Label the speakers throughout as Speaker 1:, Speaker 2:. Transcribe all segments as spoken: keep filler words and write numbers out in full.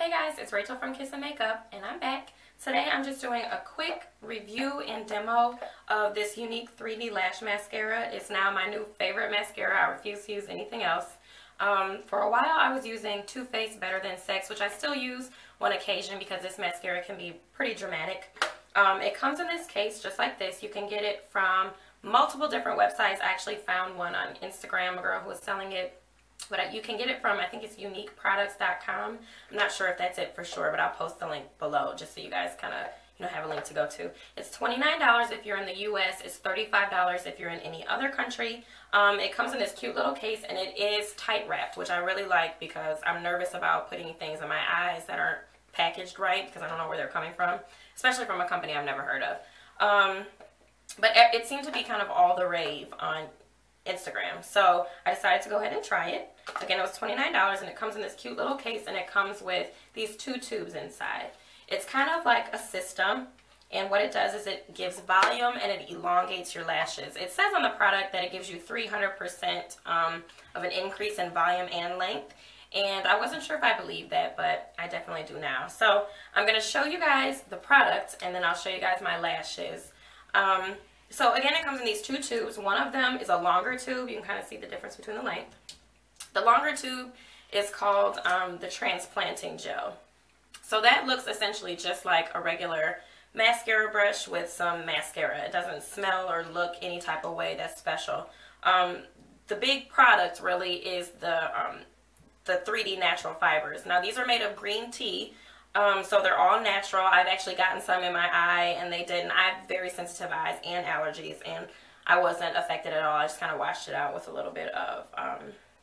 Speaker 1: Hey guys, it's Rachel from Kiss and Makeup, and I'm back. Today I'm just doing a quick review and demo of this Younique three D Lash Mascara. It's now my new favorite mascara. I refuse to use anything else. Um, for a while I was using Too Faced Better Than Sex, which I still use on occasion because this mascara can be pretty dramatic. Um, it comes in this case just like this. You can get it from multiple different websites. I actually found one on Instagram, a girl who was selling it. But you can get it from, I think it's Younique Products dot com. I'm not sure if that's it for sure, but I'll post the link below just so you guys kind of, you know, have a link to go to. It's twenty-nine dollars if you're in the U S. It's thirty-five dollars if you're in any other country. Um, it comes in this cute little case, and it is tight wrapped, which I really like because I'm nervous about putting things in my eyes that aren't packaged right because I don't know where they're coming from, especially from a company I've never heard of. Um, but it seemed to be kind of all the rave on Instagram, so I decided to go ahead and try it. Again, it was twenty-nine dollars, and it comes in this cute little case, and it comes with these two tubes inside. It's kind of like a system, and what it does is it gives volume and it elongates your lashes. It says on the product that it gives you three hundred percent um, of an increase in volume and length, and I wasn't sure if I believed that, but I definitely do now. So I'm going to show you guys the product, and then I'll show you guys my lashes. Um, So again, it comes in these two tubes. One of them is a longer tube. You can kind of see the difference between the length. The longer tube is called um, the Transplanting Gel. So that looks essentially just like a regular mascara brush with some mascara. It doesn't smell or look any type of way that's special. Um, the big product really is the, um, the three D Natural Fibers. Now these are made of green tea. Um, so they're all natural. I've actually gotten some in my eye and they didn't. I have very sensitive eyes and allergies, and I wasn't affected at all. I just kind of washed it out with a little bit of um,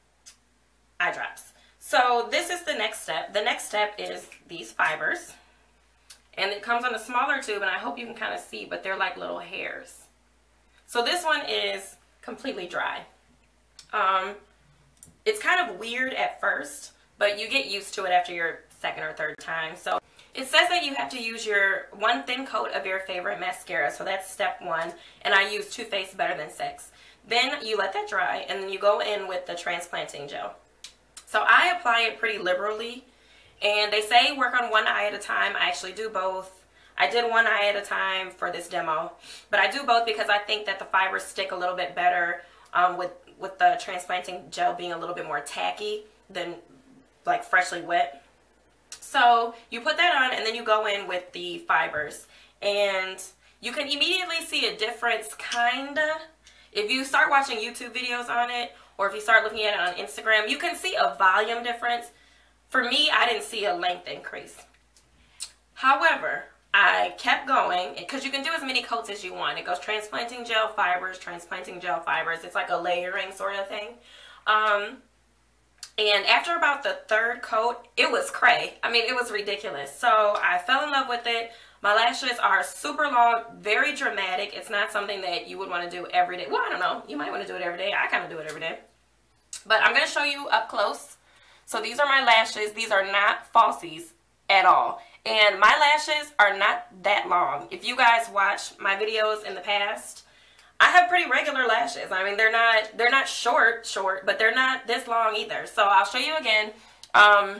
Speaker 1: eye drops. So this is the next step. The next step is these fibers, and it comes on a smaller tube, and I hope you can kind of see, but they're like little hairs. So this one is completely dry. Um, it's kind of weird at first, but you get used to it after your second or third time. So it says that you have to use your one thin coat of your favorite mascara. So that's step one. And I use Too Faced Better Than Sex. Then you let that dry, and then you go in with the Transplanting Gel. So I apply it pretty liberally, and they say work on one eye at a time. I actually do both. I did one eye at a time for this demo, but I do both because I think that the fibers stick a little bit better um, with, with the Transplanting Gel being a little bit more tacky than like freshly wet. So you put that on, and then you go in with the fibers, and you can immediately see a difference, kinda. If you start watching YouTube videos on it, or if you start looking at it on Instagram, you can see a volume difference. For me, I didn't see a length increase. However, I kept going, because you can do as many coats as you want. It goes Transplanting Gel, Fibers, Transplanting Gel, Fibers. It's like a layering sort of thing. Um... And after about the third coat, it was cray. I mean, it was ridiculous. So I fell in love with it. My lashes are super long, very dramatic. It's not something that you would want to do every day. Well, I don't know. You might want to do it every day. I kind of do it every day. But I'm going to show you up close. So these are my lashes. These are not falsies at all. And my lashes are not that long. If you guys watch my videos in the past, I have pretty regular lashes. I mean, they're not they're not short, short, but they're not this long either. So I'll show you again. Um,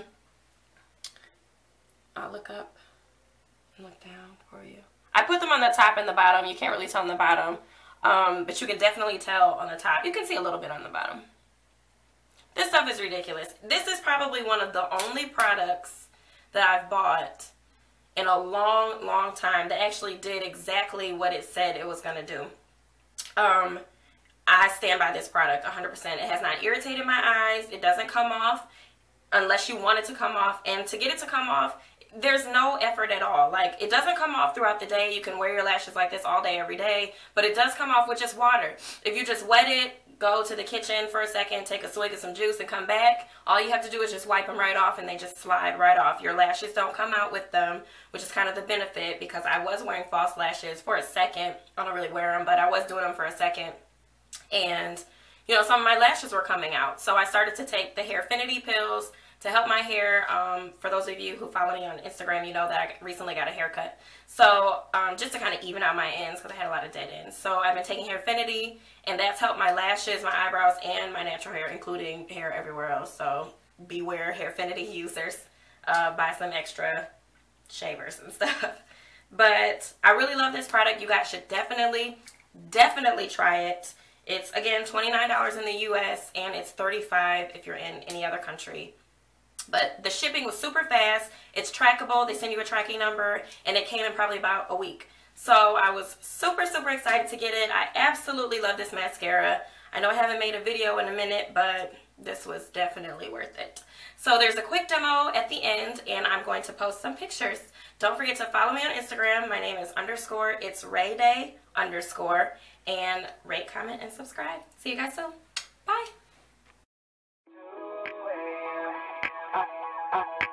Speaker 1: I'll look up and look down for you. I put them on the top and the bottom. You can't really tell on the bottom, um, but you can definitely tell on the top. You can see a little bit on the bottom. This stuff is ridiculous. This is probably one of the only products that I've bought in a long, long time that actually did exactly what it said it was going to do. Um, I stand by this product one hundred percent. It has not irritated my eyes. It doesn't come off unless you want it to come off. And to get it to come off, there's no effort at all. Like, it doesn't come off throughout the day. You can wear your lashes like this all day, every day. But it does come off with just water. If you just wet it, go to the kitchen for a second, take a swig of some juice, and come back, all you have to do is just wipe them right off, and they just slide right off. Your lashes don't come out with them, which is kind of the benefit, because I was wearing false lashes for a second. I don't really wear them, but I was doing them for a second, and you know, some of my lashes were coming out. So I started to take the Hairfinity pills to help my hair. Um, for those of you who follow me on Instagram, you know that I recently got a haircut. So um, just to kind of even out my ends, because I had a lot of dead ends. So I've been taking Hairfinity, and that's helped my lashes, my eyebrows, and my natural hair, including hair everywhere else. So beware Hairfinity users. uh, buy some extra shavers and stuff. But I really love this product. You guys should definitely, definitely try it. It's, again, twenty-nine dollars in the U S and it's thirty-five dollars if you're in any other country. But the shipping was super fast. It's trackable. They send you a tracking number, and it came in probably about a week. So I was super, super excited to get it. I absolutely love this mascara. I know I haven't made a video in a minute, but this was definitely worth it. So there's a quick demo at the end, and I'm going to post some pictures. Don't forget to follow me on Instagram. My name is underscore, it's Rae Day underscore, and rate, comment, and subscribe. See you guys soon. Bye.